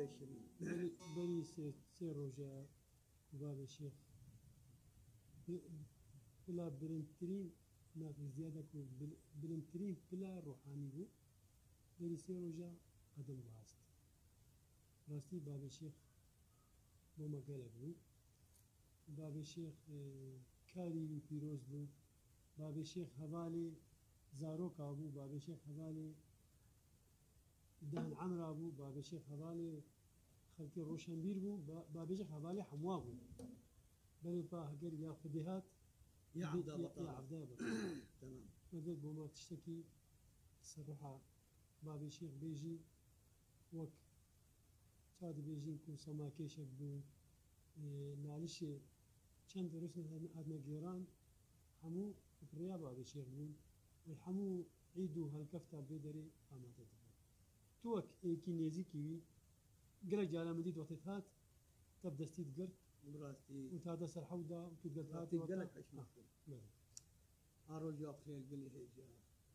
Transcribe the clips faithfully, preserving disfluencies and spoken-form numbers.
بری سه روزه باب شیخ بلا برنترین ناقص زیاده کو برنترین بلا روحانی بو بری سه روزه قدم واست راستی باب شیخ بو مقاله بو باب شیخ کاری پیروز بو باب شیخ حوالی زاروک ابو باب شیخ حوالی دان عمر ابو باب شیخ حوالی خلقی روشنبیر بو باب شیخ حوالی حموا بو بلی با هگر یا خدیهات يا عبدا يا بطال عبدا بطال تمام مدد بوما تشتكي صراحة باب شيخ بيجي وك صاد بيجين كو سماكيشك بو معلش چند رسم هادنا جيران حمو فريا باب شيخ بون والحمو عيدو هالكفتا بيدري اما تدبر توك ايكي نيزي كيوي قرا جالا مديد وقت هات تبدا ستيت قرت براسي وتهذا سرحودا وتقدر براسي هاتي قالك ايش مفهوم ارو جواب خير قال لي هيجا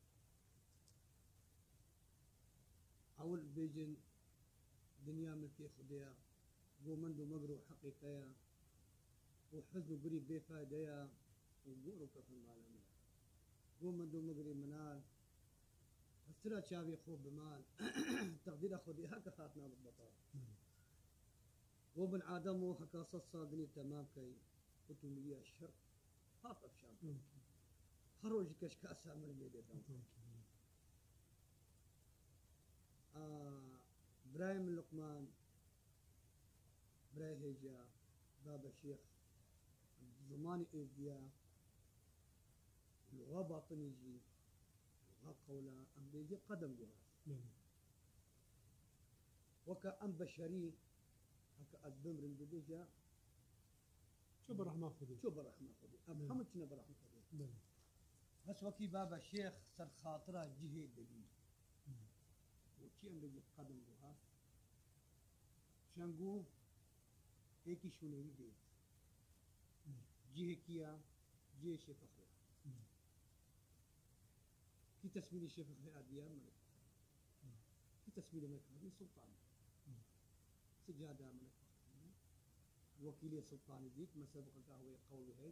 اول بيجن دنيا ملكي خديا ومندو مقرو حقيقيا وحزن قريب بفاديا وقورو كفن مالنا ومندو مقري منال فسرا شابي خوب بمال تقدير خديا هكا خاتنا بالبطال وابن آدم وحكا صصا دنيا تمام كي قلتوا لي الشر خاطب شام خروج كش كاسا من الميدان آه برايم لقمان براي هيجا بابا شيخ زماني إيديا لغة باطني جي لغة قولا أم بيجي قدم جواز وكا أم بشري هكا أدبم رندبيجا شو برحمة خذي شو برحمة خذي أم حمد شنو برحمة خذي بس وكي بابا شيخ سر خاطره جهة دقيق وكي أم بيجي قدم جواز شنقو هيك شو نريد جهة كيا جهة شيخ أخويا كي تسميني الشيخ أخويا أديان ملك كي تسميني ملك هذه سلطان سجادة ملك وكيل سلطان ديك ما سبق هو قول هيك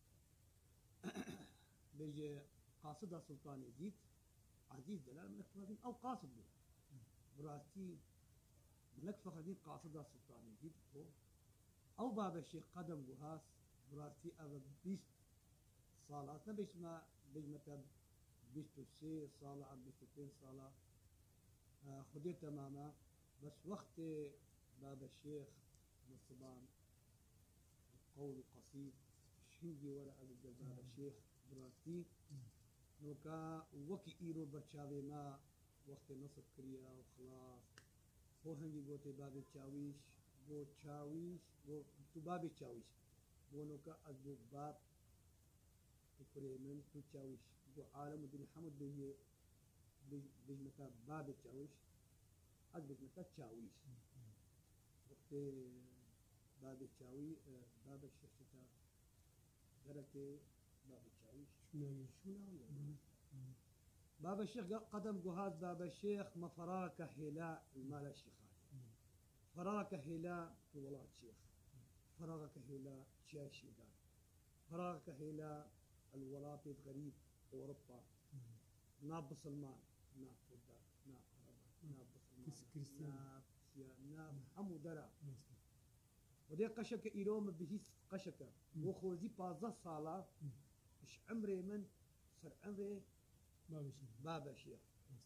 بيجي قاصدة سلطان يزيد عزيز دلال ملك فخردين أو قاصد له براسي ملك فخردين قاصدة سلطان يزيد هو أو باب الشيخ قدم جهاز براسي أبى بيست صالات نبيش ما بيج متى بيستو سي صالة أم بيستو تين صالة آه خدي تماما بس وقت باب الشيخ نصبان قول قصيد شنجي ولا أبو باب الشيخ براسي نوكا وكي إيرو برشاوي ما وقت نصب كريا وخلاص هو هنجي قوتي باب الشاويش بو تشاويش بو تو باب تشاويش بو نوكا أزبو باب تكريمن تو تشاويش بو عالم الدنيا حمد بيجي بيجي متى باب تشاويش أزبو متى تشاويش وقت باب الشاوي باب الشيخ شتا غرتي باب الشاويش شنو شنو باب الشيخ قدم جهاز باب الشيخ مفراك هلاء المال الشيخاني فراك هلاء ولاد شيخ فراك هلاء شيخ شيخان فراك هلاء الولاط الغريب أوروبا ناب سلمان ناب فودا ناب عربا ناب سلمان ناب سيا ناب حمو درا ودي قشك إيروم بهيس قشك وخوزي بازا صالة إيش عمري من صار عمري باب الشيخ باب الشيخ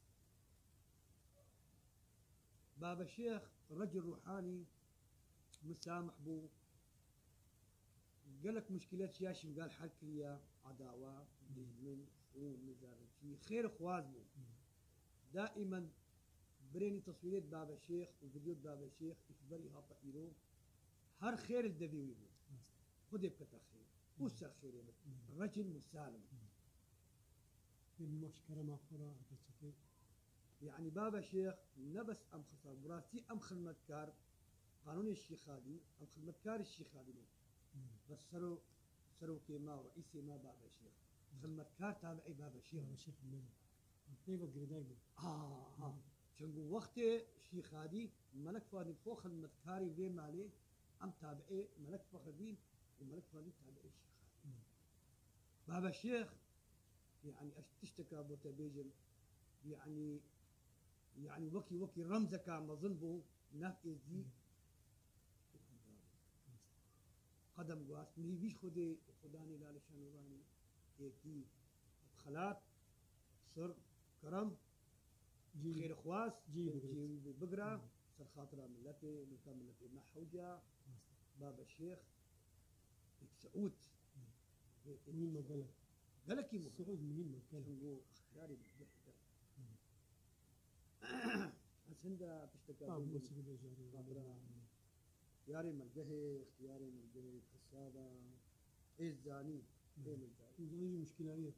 باب الشيخ رجل روحاني مسامح بو قالك مشكلات شياشم قال حركية عداوة دجمن خون نزارتي خير خواز بو دائما بريني تصويرات باب الشيخ وفيديو باب الشيخ إخباري هابا إيرو هر خير الدبيوي بو خذ بكتا خير وسر خير رجل مسالم المشكلة مع خورا أتشكي يعني بابا شيخ نبس أم خسر براسي أم خدمتكار قانون الشيخ هادي أم خدمتكار الشيخ هادي بس سرو سرو كيما ورئيسي ما بابا شيخ خدمتكار تابعي بابا شيخ بابا شيخ الملك كيف قرداقي آه آه شنقو وقت الشيخ هادي ملك فاضل فوق المذكاري في مالي أم تابعي ملك فخر الدين وملك فاضل تابعي الشيخ خالد. بابا الشيخ يعني تشتكى بوتبيجن يعني يعني وكي وكي رمزك ما ظنبه ناف إزدي قدم قواس مهي بيش خدي خداني لا لشان وراني ايكي خلات سر كرم خير خواس جيب بقرا سر خاطره ملتي ملتا ملتي ما حوجة بابا الشيخ سعود مين ما قالك قالك يمو سعود مين ما قالك هو اختياري هسندا تشتكى خاطره اختياري ملقهي اختياري ملقهي حسابة ايش زاني ايه ملقهي زاني مشكلة ايه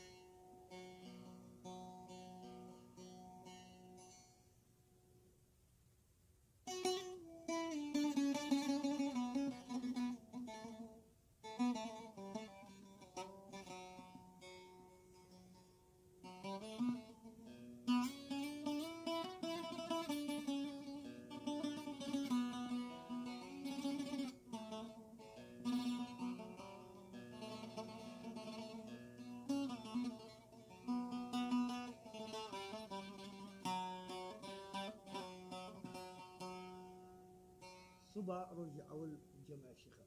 صبا رجع أول جمع الشيخ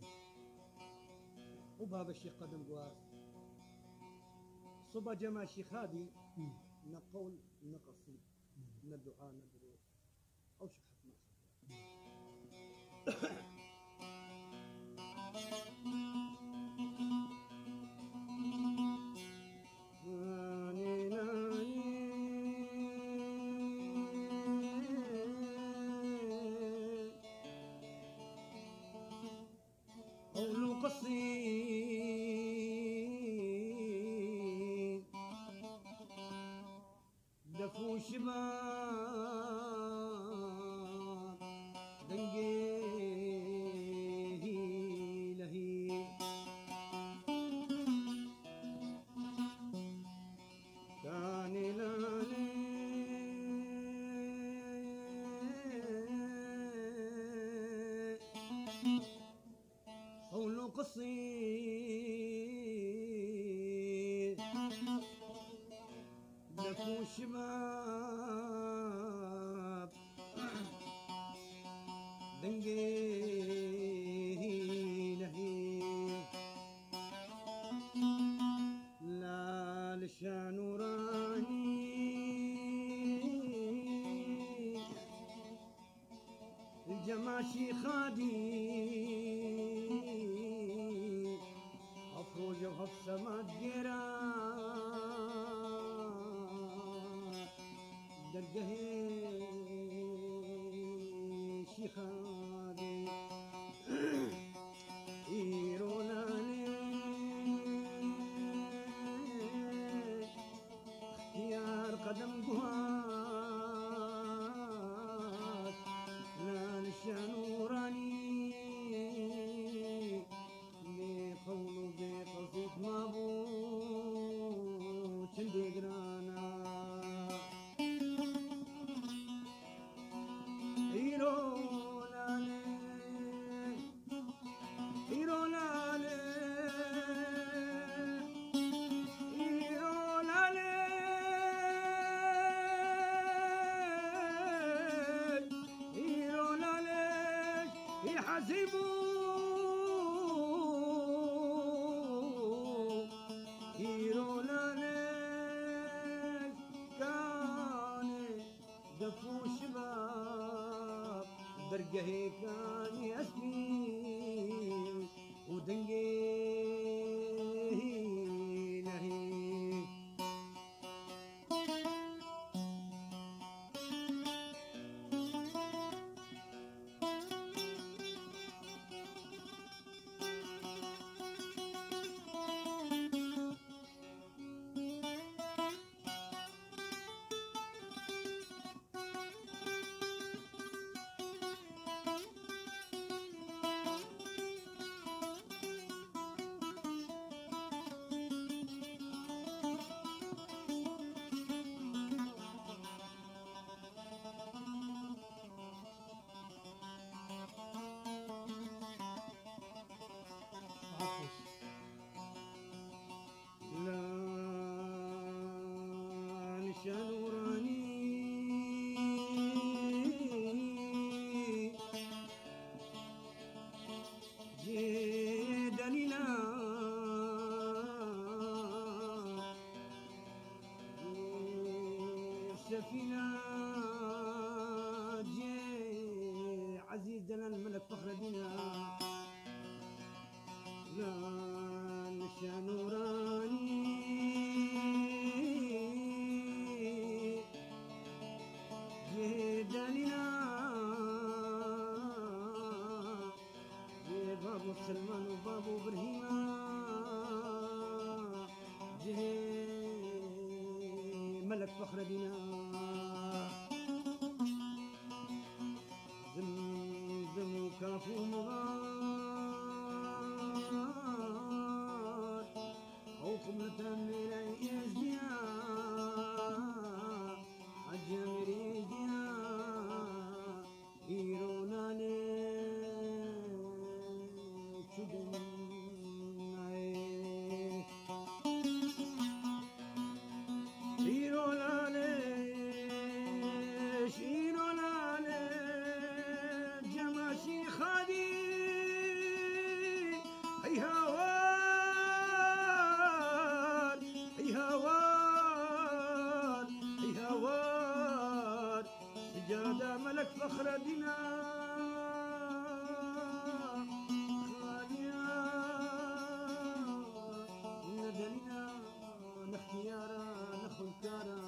وبابا الشيخ قدم قواس صبا جمع الشيخ هادي نقول نقصي ندعاء ندعو أو شحت ما قول قصيد دفو شباب دنقيه لهي كان لالي قول قصيد دفو شباب دنقيه لهي لا لشان وراني الجماشي خادي أفروج وحفصة ما تقرا درقه شيخاني إيرولاني اختيار قدم قهات لا نشان وراني بقول بقصيد مابوت الدقرانا إيرولاني إيرولاني إيرولاني إيرولاني يحسبوا إيرولاني كان دفو شباب درقه كان يسمي ودنقيه لهي نشانوراني جدلنا سفينة جي عزيز دلال الملك فخر الدين لا نشانوراني جدلنا بابو سلمان وبابو ابراهيم جه ملك فخر الدين زمزم وكافو مغار او قبلة من الازياء عجم ريزياء يرونا سجادة ملك فخر الدين خاليا ندلنا نختيارا نخلكارا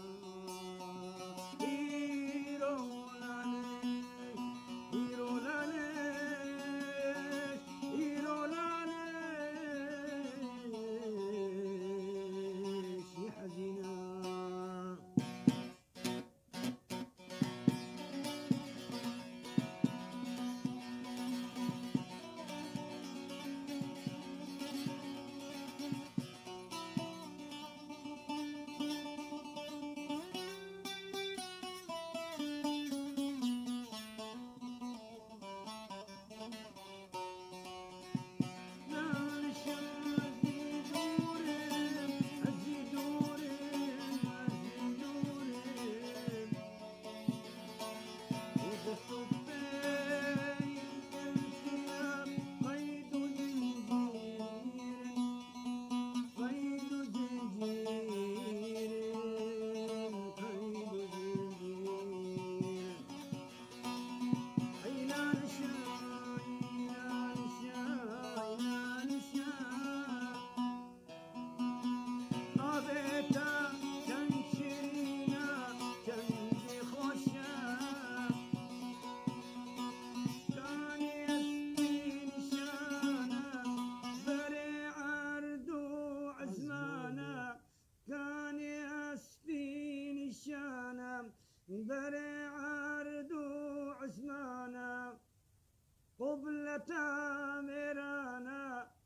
بري عردو عثمانا قبلة ميرانا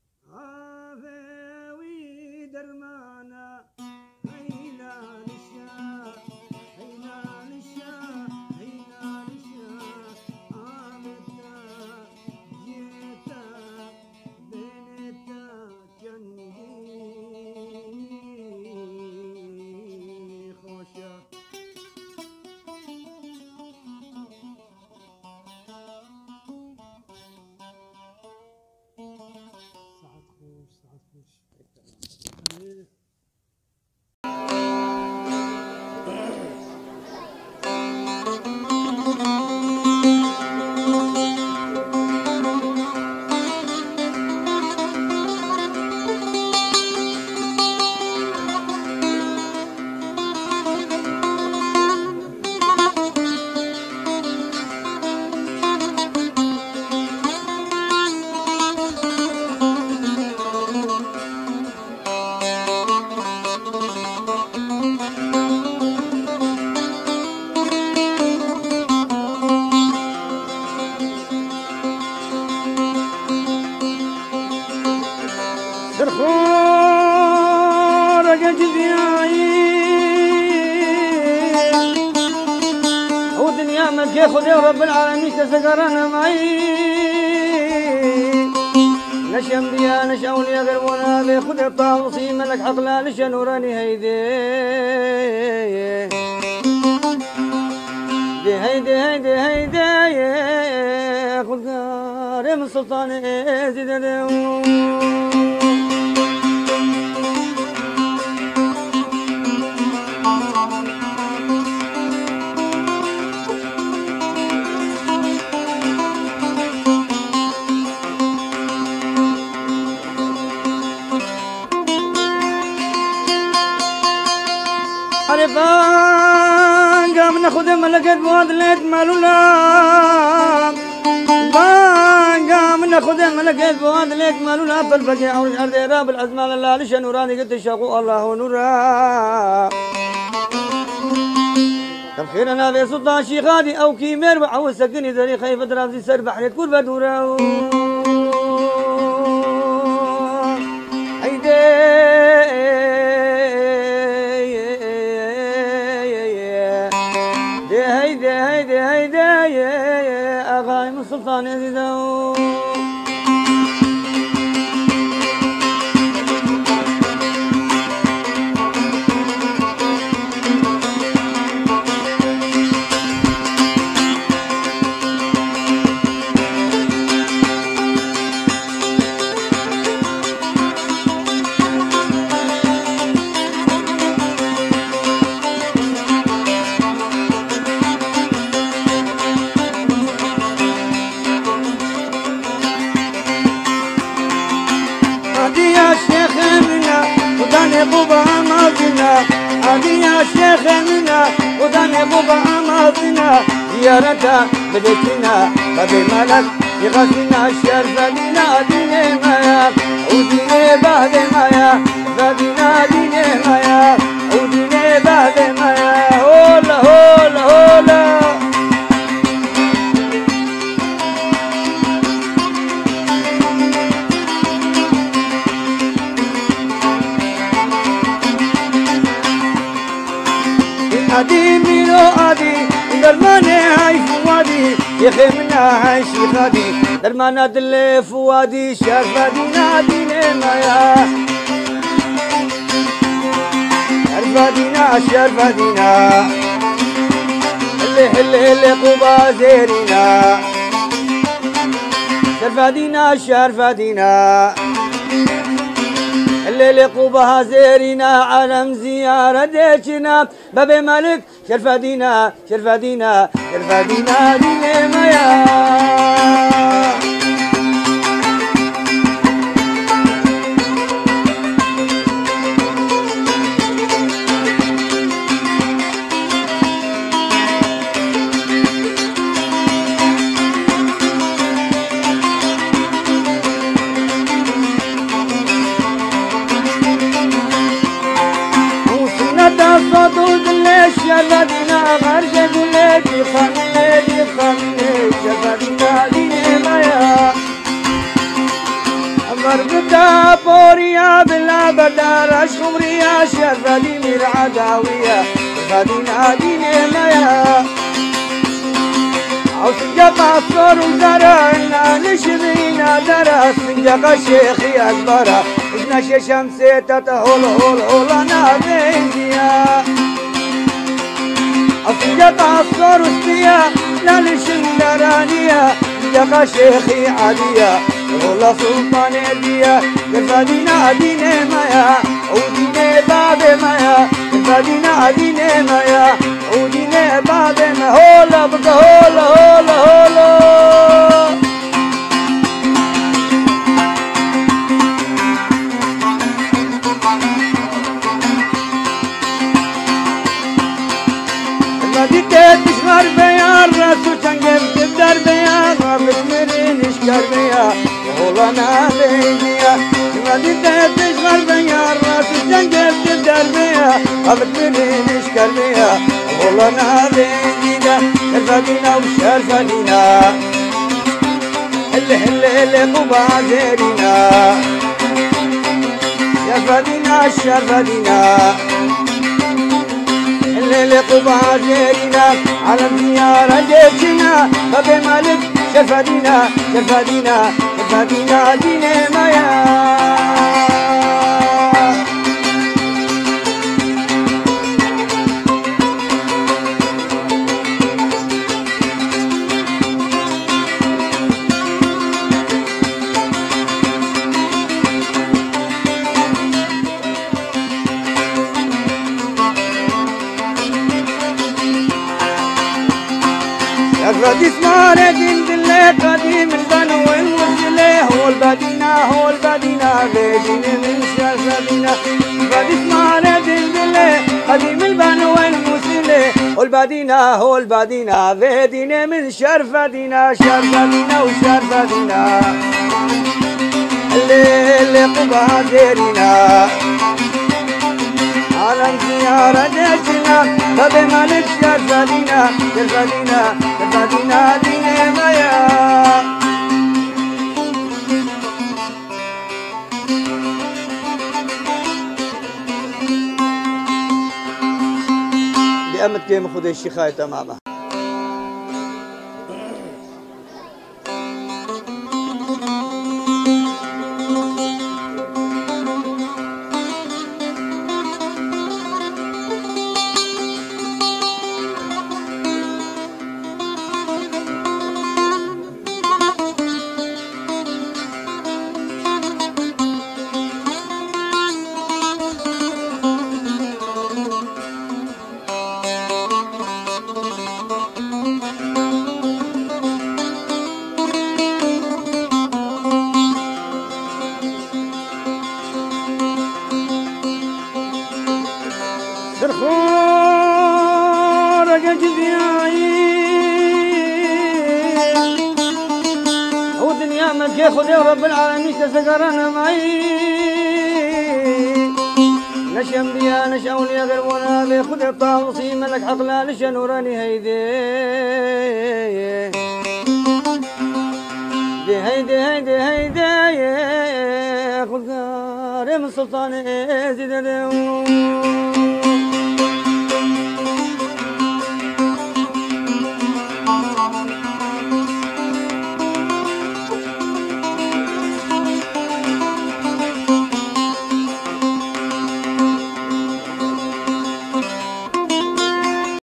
عافوي درمانا هينا للشاه هينا للشاه هينا للشاه عامتا جيتا بنتا جندي خوشا درخور جدياي ودنيا ما كياخذ يا رب العالمين تسكرنا معي نشم بيا نشأون يا غربونا بيخذ الطاوسي ملك حقلا نشا نوراني هيدي دي هيدي هيدي هيدي خذ كريم السلطان زيد حرفان قام ناخذ ملكة بوادلت مالولا قام ناخذ ملكة بوادلت مالولا فالبقي أو الأرض راب الأزمان الله لش نوراني قلت شاقو الله نورا طب خير أنا في سلطان شيخادي أو كيمير وعاوز سكني ذري خايف درابزي سر بحر كل بدورة سلطان يزيدو بوبا ماضينا عادي يا شيخ منا وداني بوبا ماضينا زيارتها بديتنا بابي ملك يغزينا الشرف دينا ديني مايا وديني بعد مايا فدينا ديني مايا وديني بعد مايا هولا هولا هولا أدي ميلو أدي درماني هاي فوادي يخمنا هاي شيخادي درمانا دلي فوادي شرفادي ناديني مايا شرفادينا شرفادينا اللي اللي اللي قوبا زيرينا شرفادينا شرفادينا الليل قوبها زيرنا علم زيارة ديشنا بابي مالك شرفادينا شرفادينا شرفادينا ديني مايا صوت الليش شرفادينا غرجة الليدي خميدي خميدي شرفادينا ديني مايا مربطة بوريا بلا بدار شمريا شرفاديني العداوية شرفادينا ديني مايا وسنجق الصور وزرعنا لشبينا درس سنجق الشيخي أكبر إذن شمسي تتهول هول هول أنا بيزيا سنجق الصور وسبيا لا لشندرانيا سنجق الشيخي عادية والله سلطان يديا شرفادينا ديني مايا وديني باب مايا شرفادينا ديني مايا وديني باب ما هولا بقى هولا هولا هولا المدينة تشغر بيا الرسول تنقب تبدر بيا غابت مرين اشكر بيا هولا نادينيا المدينة تشغر بيا الرسول تنقب تبدر بيا غابت مرين اشكر بيا والله نادينا شرفادينا وشرفادينا اللي اللي اللي قوبا زيرينا شرفادينا شرفادينا اللي اللي قوبا زيرينا على زيارة جيشنا بابي مالك شرفادينا شرفادينا شرفادينا ديني مايا اسمان دين دلي قديم البنو والمسلي هو البدينا هو البدينا بيدين من شرفنا بعد اسمان دين دلي قديم البنو والمسلي هو البدينا هو البدينا بيدين من شرفنا شرفنا وشرفنا الليل قبها زيرنا عالم زيارة جيتنا طب مالك شرفنا شرفنا شرفنا دين ميا بأمد كيم خذ الشيخاية تماما درخور جدياي ودنيا ما كيف يا رب العالمين تسقرنا معي نشم بيا نشأون يا غربنا بيخذ الطاوسي ملك عقلا لشنوراني هيدي دي هيدي هيدي هيدي خذ من سلطان زيد